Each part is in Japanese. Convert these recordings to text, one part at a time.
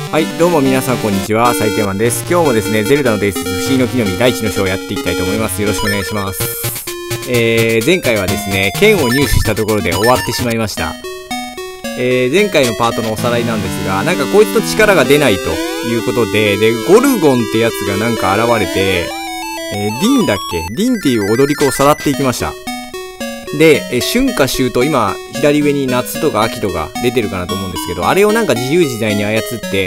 はい、どうも皆さんこんにちは、サイケンマンです。今日もですね、ゼルダの伝説不思議の木の実第一の章をやっていきたいと思います。よろしくお願いします。前回はですね、剣を入手したところで終わってしまいました。前回のパートのおさらいなんですが、なんかこいつの力が出ないということで、ゴルゴンってやつがなんか現れて、ディンだっけ？ディンっていう踊り子をさらっていきました。で、春夏秋冬、今、左上に夏とか秋とか出てるかなと思うんですけど、あれをなんか自由自在に操って、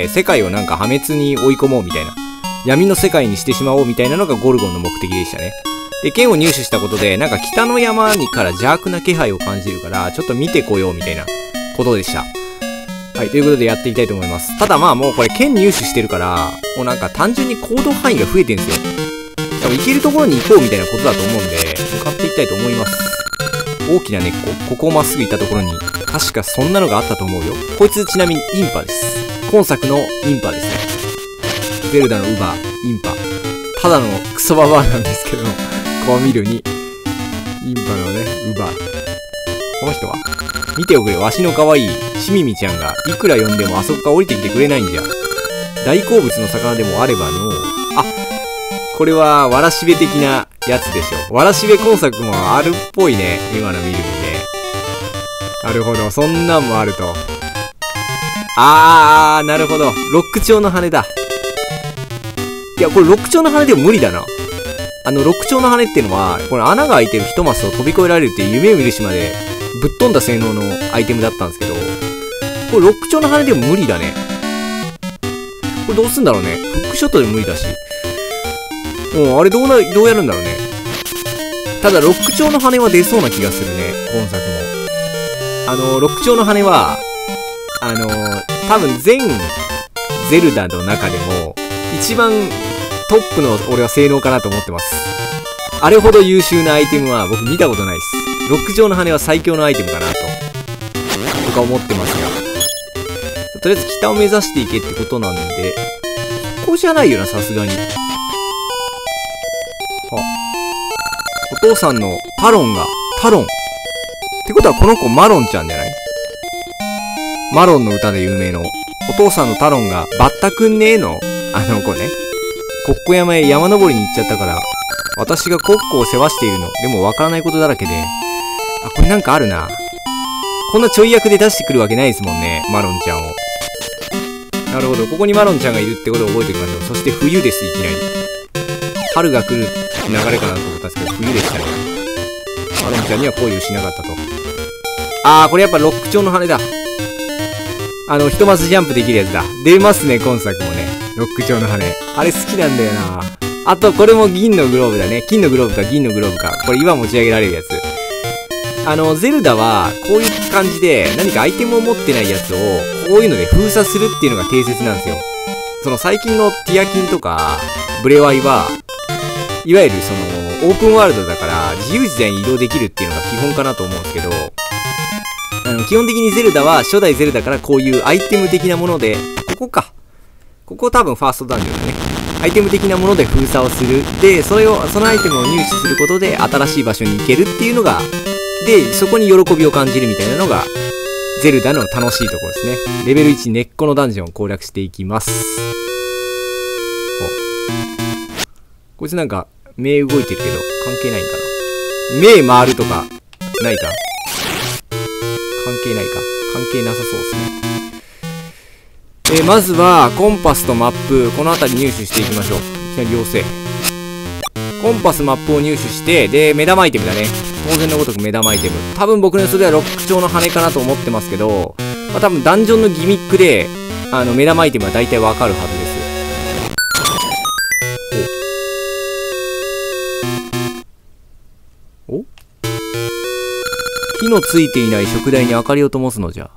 世界をなんか破滅に追い込もうみたいな、闇の世界にしてしまおうみたいなのがゴルゴンの目的でしたね。で、剣を入手したことで、なんか北の山にから邪悪な気配を感じるから、ちょっと見てこようみたいなことでした。はい、ということでやっていきたいと思います。ただまあもうこれ剣入手してるから、もうなんか単純に行動範囲が増えてんすよ。多分行けるところに行こうみたいなことだと思うんで、向かっていきたいと思います。大きな根っこ、ここをまっすぐ行ったところに、確かそんなのがあったと思うよ。こいつちなみにインパです。今作のインパですね。ゼルダのウバ、インパ。ただのクソババアなんですけど、こう見るに、インパのね、ウバ。この人は見ておくれ、わしの可愛いしみみちゃんが、いくら呼んでもあそこから降りてきてくれないんじゃ。大好物の魚でもあればの、あ、これは、わらしべ的なやつでしょ。わらしべ今作もあるっぽいね。今の見るにね。なるほど。そんなんもあると。なるほど。ロック調の羽だ。いや、これロック調の羽でも無理だな。ロック調の羽っていうのは、これ穴が開いてる一マスを飛び越えられるっていう夢を見る島でぶっ飛んだ性能のアイテムだったんですけど、これロック調の羽でも無理だね。これどうすんだろうね。フックショットでも無理だし。あれどうやるんだろうね。ただ、ロック調の羽は出そうな気がするね、今作も。ロック調の羽は、多分全ゼルダの中でも、一番トップの俺は性能かなと思ってます。あれほど優秀なアイテムは僕見たことないです。ロック調の羽は最強のアイテムかなと、僕は思ってますが。とりあえず北を目指していけってことなんで、ここじゃないよな、さすがに。お父さんのタロン。ってことはこの子マロンちゃんじゃない？マロンの歌で有名の。お父さんのタロンがバッタくんねーの、子ね。コッコ山へ山登りに行っちゃったから、私がコッコを世話しているの。でもわからないことだらけで。これなんかあるな。こんなちょい役で出してくるわけないですもんね、マロンちゃんを。なるほど、ここにマロンちゃんがいるってことを覚えておきましょう。そして冬です、いきなり。春が来る流れかなと思ったんですけど、冬でしたね。マロンちゃんには恋をしなかったと。これやっぱロック調の羽だ。ひとまずジャンプできるやつだ。出ますね、今作もね。ロック調の羽。あれ好きなんだよな。あと、これも銀のグローブだね。金のグローブか銀のグローブか。これ岩持ち上げられるやつ。ゼルダは、こういう感じで、何かアイテムを持ってないやつを、こういうので封鎖するっていうのが定説なんですよ。その最近のティアキンとか、ブレワイは、いわゆるオープンワールドだから、自由自在に移動できるっていうのが基本かなと思うんですけど、基本的にゼルダは、初代ゼルダからこういうアイテム的なもので、ここ多分ファーストダンジョンだね。アイテム的なもので封鎖をする。で、そのアイテムを入手することで、新しい場所に行けるっていうのが、で、そこに喜びを感じるみたいなのが、ゼルダの楽しいところですね。レベル1根っこのダンジョンを攻略していきます。こいつなんか、目動いてるけど、関係ないんかな。目回るとか、ないか。関係ないか。関係なさそうですね。まずは、コンパスとマップ、この辺り入手していきましょう。いきなり妖精。コンパス、マップを入手して、で、目玉アイテムだね。当然のごとく目玉アイテム。多分僕の予想ではロック調の羽かなと思ってますけど、多分ダンジョンのギミックで、目玉アイテムは大体わかるはずです。火のついていない食台に明かりを灯すのじゃ。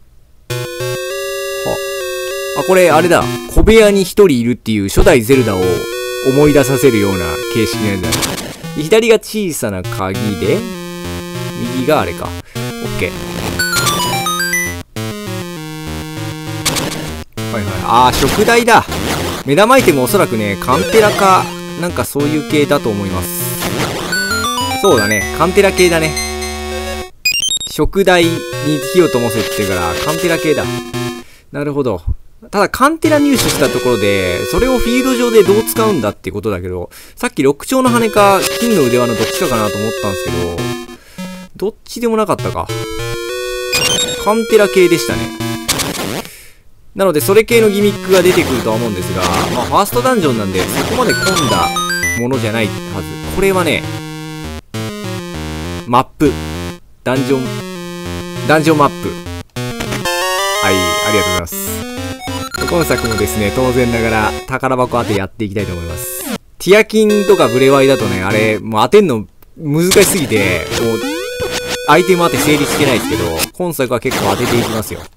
これ、あれだ。小部屋に一人いるっていう初代ゼルダを思い出させるような形式のやつだね。左が小さな鍵で、右があれか。オッケー。はい。食台だ。目玉アイテムおそらくね、カンテラか、なんかそういう系だと思います。そうだね。カンテラ系だね。食台に火を灯せって言ってから、カンテラ系だ。なるほど。 ただカンテラ入手したところで、それをフィールド上でどう使うんだってことだけど、さっき六丁の羽か金の腕輪のどっちかかなと思ったんですけど、どっちでもなかったか。カンテラ系でしたね。なのでそれ系のギミックが出てくるとは思うんですが、まあファーストダンジョンなんでそこまで混んだものじゃないはず。これはね、マップ。ダンジョンマップ。はい、ありがとうございます。今作もですね、当然ながら宝箱当てやっていきたいと思います。ティアキンとかブレワイだとね、あれ、もう当てんの難しすぎて、もう、アイテム当て成立してないですけど、今作は結構当てていきますよ。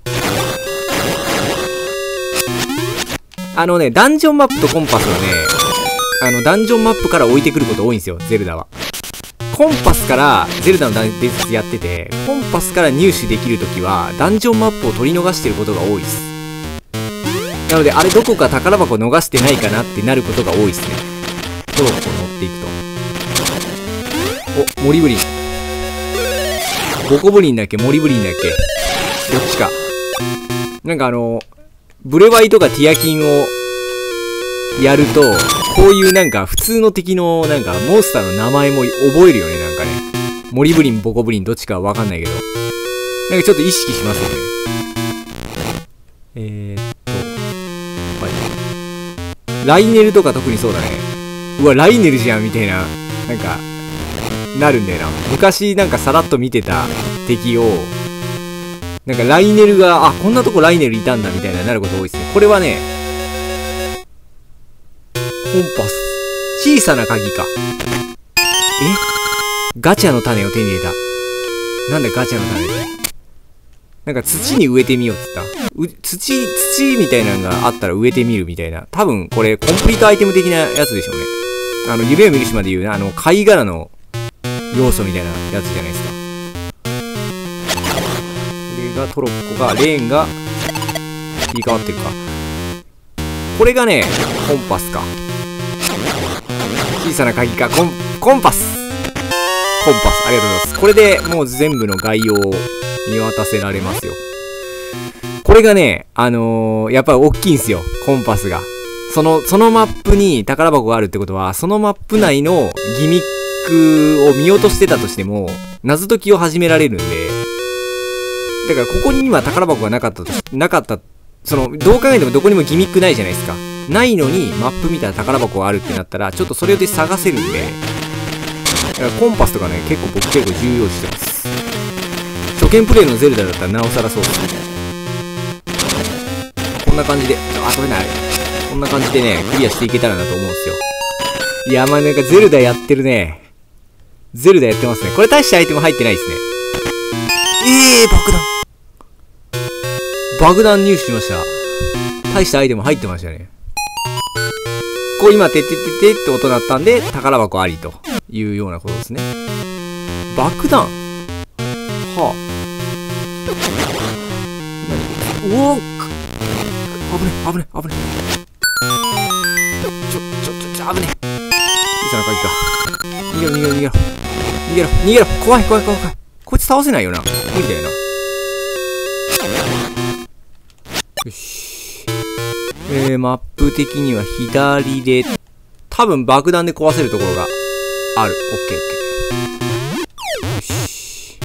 ダンジョンマップとコンパスはね、ダンジョンマップから置いてくること多いんですよ、ゼルダは。コンパスから、ゼルダの伝説やってて、コンパスから入手できるときは、ダンジョンマップを取り逃してることが多いです。なので、あれどこか宝箱逃してないかなってなることが多いですね。トロッコ乗っていくと。お、モリブリン。ボコブリンだっけモリブリンだっけどっちか。なんかブレワイとかティアキンをやると、こういうなんか普通の敵のなんかモンスターの名前も覚えるよね、なんかね。モリブリン、ボコブリンどっちかわかんないけど。なんかちょっと意識しますよね。はい。ライネルとか特にそうだね。うわ、ライネルじゃんみたいな、なんか、なるんだよな。昔なんかさらっと見てた敵を、なんかライネルが、あ、こんなとこライネルいたんだみたいななること多いですね。これはね、コンパス。小さな鍵か。ガチャの種を手に入れた。なんでガチャの種で。なんか土に植えてみようって言った。土みたいなのがあったら植えてみるみたいな。多分これコンプリートアイテム的なやつでしょうね。夢を見る島で言うな、貝殻の要素みたいなやつじゃないですか。これがトロッコが、レーンが切り替わってるか。これがね、コンパスか。小さな鍵か、コンパス。コンパス、ありがとうございます。これでもう全部の概要を見渡せられますよ。これがね、やっぱり大きいんすよ、コンパスが。そのマップに宝箱があるってことは、そのマップ内のギミックを見落としてたとしても、謎解きを始められるんで、だからここに今宝箱がなかった、どう考えてもどこにもギミックないじゃないですか。ないのにマップ見たら宝箱があるってなったら、ちょっとそれで探せるんで、だからコンパスとかね、僕結構重要視してます。初見プレイのゼルダだったらなおさらそうですね。こんな感じで、取れない。こんな感じでね、クリアしていけたらなと思うんですよ。いや、まあなんかゼルダやってるね。ゼルダやってますね。これ大したアイテム入ってないですね。爆弾入手しました。大したアイテム入ってましたね。こう今、てってってって音鳴ったんで、宝箱ありというようなことですね。爆弾はあ。何おぉ危ね。危ね。小さな鍵か。逃げろ。怖い。こいつ倒せないよな。無理だよな。よし。マップ的には左で、多分爆弾で壊せるところがある。オッケー。よし。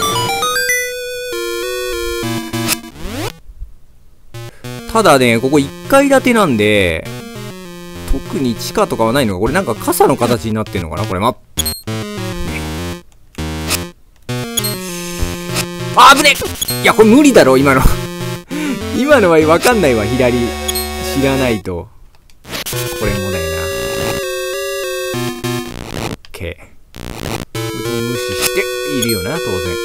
ただね、ここ1階建てなんで、特に地下とかはないのか。これなんか傘の形になってんのかなこれマップ。あぶねいや、これ無理だろ、今の。今のはわかんないわ、左。知らないと。これもだよな。オッケー。これを無視しているよな、当然。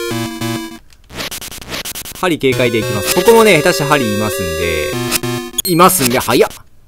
針警戒でいきます。ここもね、下手したら針いますんで、早っ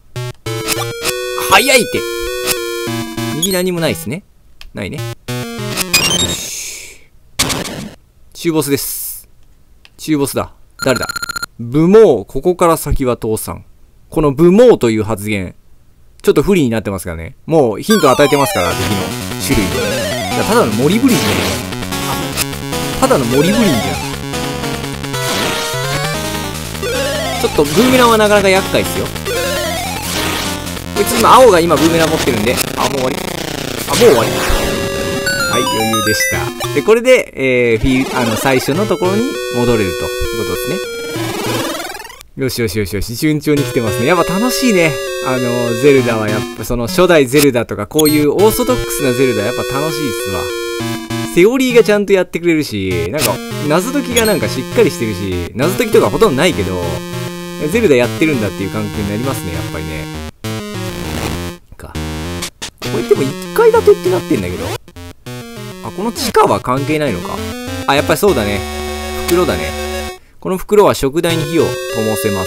って。右何もないっすね。ないね。よし。中ボスです。中ボスだ。誰だ？ブモー、ここから先は倒産。このブモーという発言、ちょっと不利になってますからね。もうヒント与えてますから、敵の種類で。ただのモリブリンじゃねえか。ただのモリブリンじゃん。ちょっとブーメランはなかなか厄介ですよ。こいつ青が今ブーメラン持ってるんで、もう終わり。もう終わり。はい、余裕でした。で、これで、最初のところに戻れるということですね。よしよしよしよし、順調に来てますね。やっぱ楽しいね。ゼルダはやっぱその初代ゼルダとかこういうオーソドックスなゼルダやっぱ楽しいっすわ。セオリーがちゃんとやってくれるし、なんか謎解きがなんかしっかりしてるし、謎解きとかほとんどないけど、ゼルダやってるんだっていう感覚になりますね、やっぱりね。これでも1階建てってなってんだけど。この地下は関係ないのか。やっぱりそうだね。袋だね。この袋は食台に火を灯せます。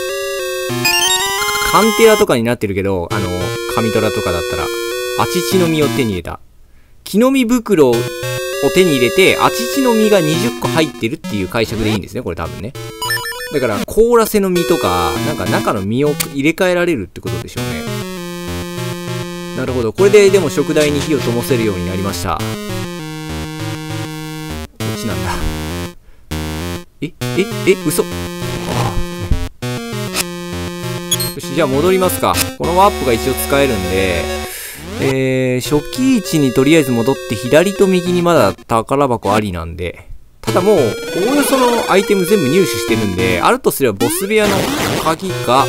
カンテラとかになってるけど、紙虎とかだったら、アチチの実を手に入れた。木の実袋を手に入れて、アチチの実が20個入ってるっていう解釈でいいんですね、これ多分ね。だから、凍らせの実とか、なんか中の実を入れ替えられるってことでしょうね。なるほど。これででも食台に火を灯せるようになりました。こっちなんだ。嘘。よし、じゃあ戻りますか。このワープが一応使えるんで、初期位置にとりあえず戻って左と右にまだ宝箱ありなんで、ただもう、おおよそのアイテム全部入手してるんで、あるとすればボス部屋の鍵か、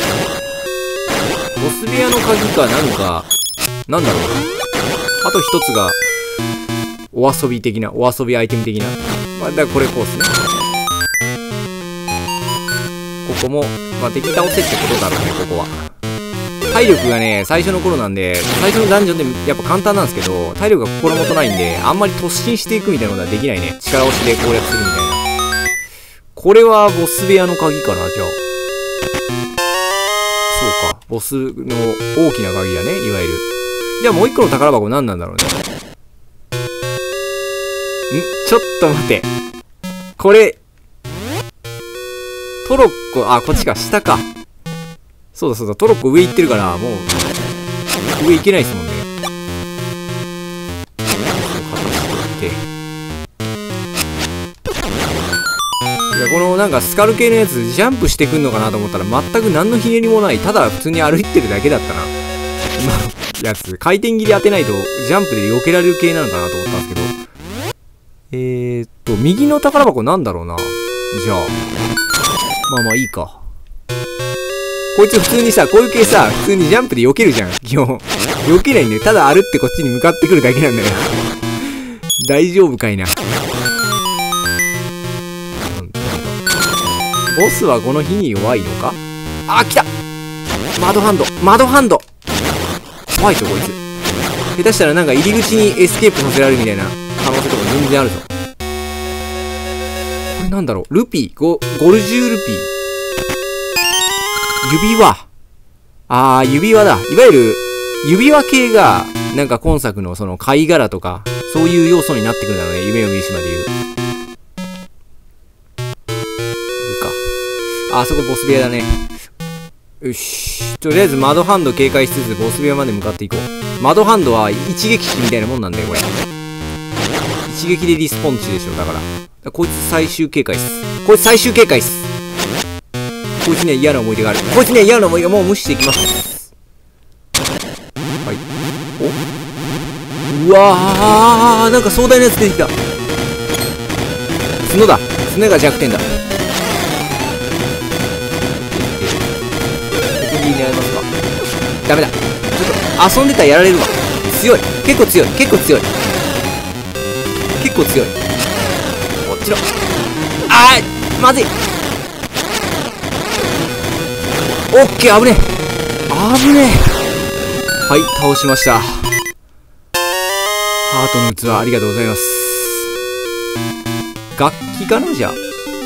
ボス部屋の鍵かなんか、なんだろうな。あと一つが、お遊び的な、お遊びアイテム的な。だからこれこうですね。ここも、敵倒せってことだろうね、ここは。体力がね、最初の頃なんで、最初のダンジョンでやっぱ簡単なんですけど、体力が心もとないんで、あんまり突進していくみたいなことはできないね。力押しで攻略するみたいな。これはボス部屋の鍵かな、じゃあ。そうか。ボスの大きな鍵だね、いわゆる。じゃあもう一個の宝箱何なんだろうね。ちょっと待て。これ、トロッコ、こっちか、下か。そうだそうだ、トロッコ上行ってるから、もう、上行けないですもんね。いや、このなんかスカル系のやつ、ジャンプしてくんのかなと思ったら、全く何のひねりもない。ただ普通に歩いてるだけだったな。やつ、回転切り当てないと、ジャンプで避けられる系なのかなと思ったんですけど。右の宝箱なんだろうな。じゃあ。まあいいか。こいつ普通にさ、こういう系さ、普通にジャンプで避けるじゃん。基本。避けないんだよ。ただ歩ってこっちに向かってくるだけなんだよ。大丈夫かいな。ボスはこの火に弱いのか？来た！窓ハンド！窓ハンド！怖いぞ、こいつ。下手したらなんか入り口にエスケープさせられるみたいな可能性とか全然あるぞ。これなんだろう？ルピー？ゴルジュールピー？指輪。指輪だ。いわゆる、指輪系が、なんか今作のその貝殻とか、そういう要素になってくるんだろうね。夢を見る島で言う。あそこボス部屋だね。よし。とりあえず窓ハンド警戒しつつボス部屋まで向かっていこう。窓ハンドは一撃死みたいなもんなんだよ、これ。一撃でリスポンチでしょ、だから。こいつ最終警戒っす。こいつ最終警戒っす。こいつには嫌な思い出がある。こいつには嫌な思い出がもう無視できます。はい。うわー、なんか壮大なやつ出てきた。角だ。角が弱点だ。やりますか。ダメだ。ちょっと遊んでたらやられるわ。強い。結構強い。結構強い。結構強い。こっちの。まずい。オッケー、危ねえ。危ねえ。はい、倒しました。ハートの器、ありがとうございます。楽器かなじゃあ。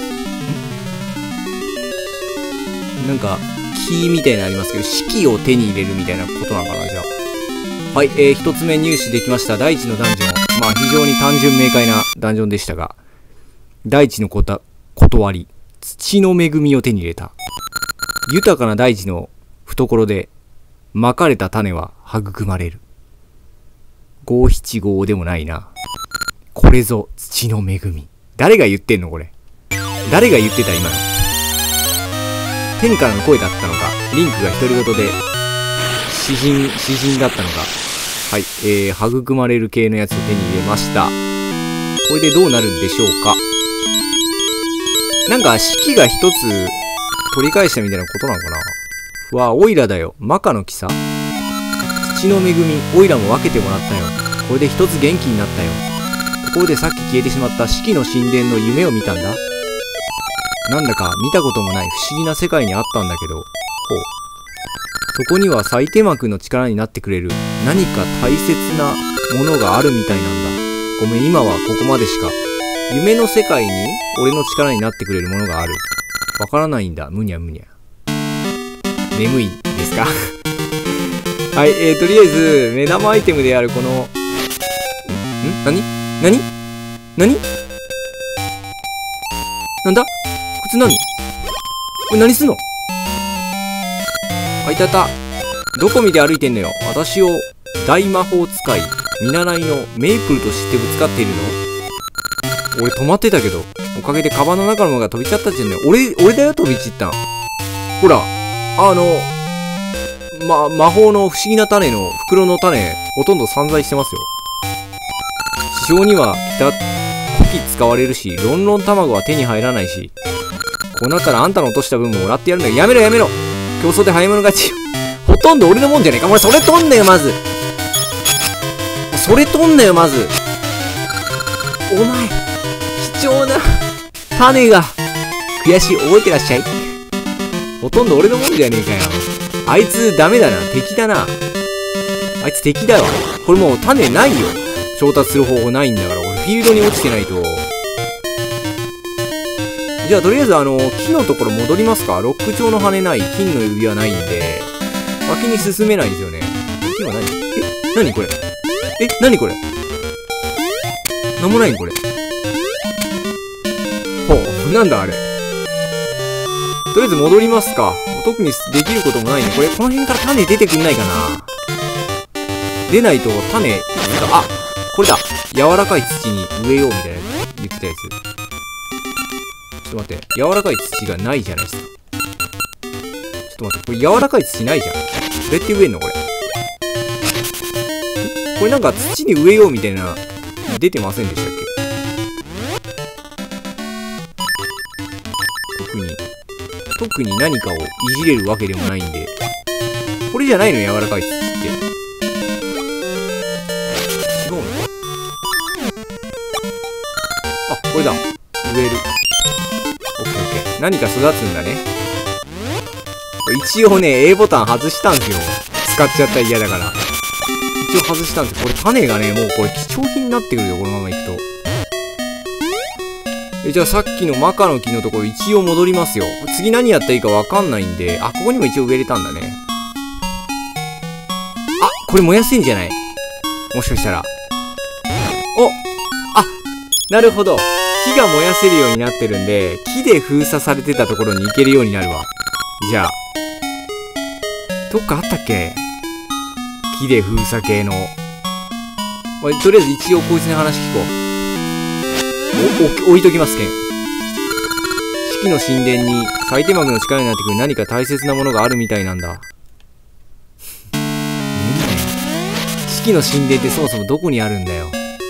なんか、キーみたいなのありますけど、式を手に入れるみたいなことなのかな、じゃあ。はい、一つ目入手できました。第一のダンジョン。非常に単純明快なダンジョンでしたが、第一の断り。土の恵みを手に入れた。豊かな大地の懐で、まかれた種は育まれる。五七五でもないな。これぞ土の恵み。誰が言ってんのこれ。誰が言ってた今の。 天からの声だったのか、リンクが独り言で、詩人だったのか。はい、育まれる系のやつを手に入れました。これでどうなるんでしょうか。なんか、四季が一つ取り返したみたいなことなのかな。うわ、オイラだよ。マカの木さ。土の恵み、オイラも分けてもらったよ。これで一つ元気になったよ。ところでさっき消えてしまった四季の神殿の夢を見たんだ。なんだか見たこともない不思議な世界にあったんだけど。ほう。そこには最低幕の力になってくれる何か大切なものがあるみたいなんだ。ごめん、今はここまでしか。夢の世界に俺の力になってくれるものがある。わからないんだ。むにゃむにゃ。眠いですかはい、とりあえず、目玉アイテムであるこの、何なんだこいつ何これ何すんのあ、いたた。どこ見て歩いてんのよ。私を大魔法使い、見習いのメイプルと知ってぶつかっているの？俺止まってたけど、おかげでカバンの中のものが飛び散ったって言うんだよ。俺だよ、飛び散ったん。ほら、魔法の不思議な種の袋の種、ほとんど散在してますよ。地上には古希使われるし、ロンロン卵は手に入らないし、こうなったらあんたの落とした分ももらってやるんだよ。やめろやめろ、競争で早物勝ちよ。ほとんど俺のもんじゃねえか。お前それ取んねよ、まず。それ取んねよ、まず。お前、貴重な種が。悔しい、覚えてらっしゃい。ほとんど俺のもんじゃねえかよ。あいつダメだな。敵だな。あいつ敵だわ。これもう種ないよ。調達する方法ないんだから。俺フィールドに落ちてないと。じゃあとりあえず木のところ戻りますか。ロック調の羽ない。金の指輪ないんで。先に進めないんですよね。金は何？何これ？何これ？なんもないんこれ。ほう、なんだあれ。とりあえず戻りますか。特にできることもないね。この辺から種出てくんないかな。出ないと種、あ、これだ。柔らかい土に植えようみたいな言ってたやつ。ちょっと待って。柔らかい土がないじゃないですか。ちょっと待って。これ柔らかい土ないじゃん。どうやって植えんのこれ。これなんか土に植えようみたいな、出てませんでしたっけ？特に何かをいじれるわけでもないんで。これじゃないの？柔らかい土って。違うの？あ、これだ。植える。オッケーオッケー。何か育つんだね。一応ね、A ボタン外したんすよ。使っちゃったら嫌だから。一応外したんですよ。これ種がね、もうこれ貴重品になってくるよ。このままいくと。じゃあさっきのマカの木のところ一応戻りますよ。次何やったらいいかわかんないんで、あ、ここにも一応植えれたんだね。あ、これ燃やせんじゃない？もしかしたら。お！あ、なるほど。木が燃やせるようになってるんで、木で封鎖されてたところに行けるようになるわ。じゃあ。どっかあったっけ？木で封鎖系の。まあ、とりあえず一応こいつに話聞こう。置いときますけん。四季の神殿に最低幕の力になってくる何か大切なものがあるみたいなんだ。四季の神殿ってそもそもどこにあるんだよ。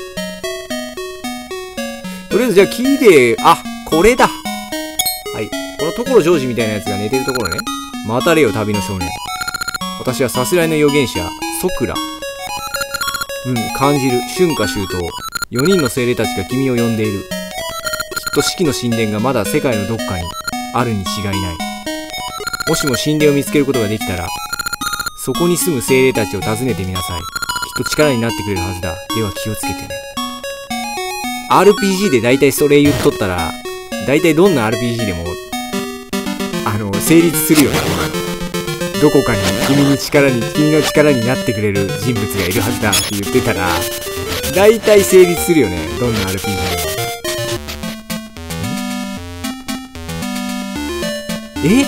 とりあえずじゃあ木で、あ、これだ。はい。この所ジョージみたいなやつが寝てるところね。待たれよ旅の少年。私はさすらいの預言者、ソクラ。感じる。春夏秋冬。4人の精霊たちが君を呼んでいる。きっと四季の神殿がまだ世界のどっかにあるに違いない。もしも神殿を見つけることができたら、そこに住む精霊たちを訪ねてみなさい。きっと力になってくれるはずだ。では気をつけてね。RPG で大体それ言っとったら、大体どんな RPG でも、成立するよね。どこかに君の力になってくれる人物がいるはずだって言ってたら、大体成立するよね。どんな RPG で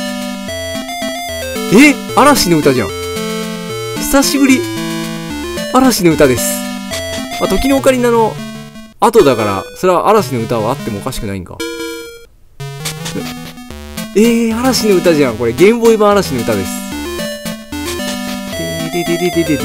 も。嵐の歌じゃん。久しぶり。嵐の歌です。あ、時のオカリナの後だから、それは嵐の歌はあってもおかしくないんか。 嵐の歌じゃん。これ、ゲームボーイ版嵐の歌です。ででででででで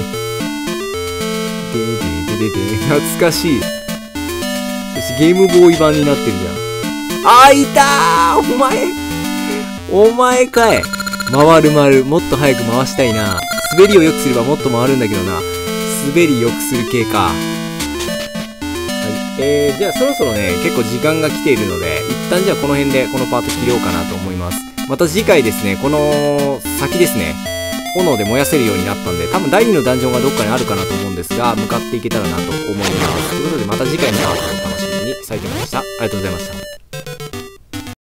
懐かしい。そしてゲームボーイ版になってるじゃん。あ、いたーお前かい。回る。もっと早く回したいな。滑りを良くすればもっと回るんだけどな。滑り良くする系か。はい。じゃあそろそろね、結構時間が来ているので、一旦じゃあこの辺でこのパート切ろうかなと思います。また次回ですね、この先ですね、炎で燃やせるようになったんで、多分第2のダンジョンがどっかにあるかなと思うんですが、向かっていけたらなと思います。ということでまた次回のパートをお楽しみに。サイケマンでした。ありがとうございました。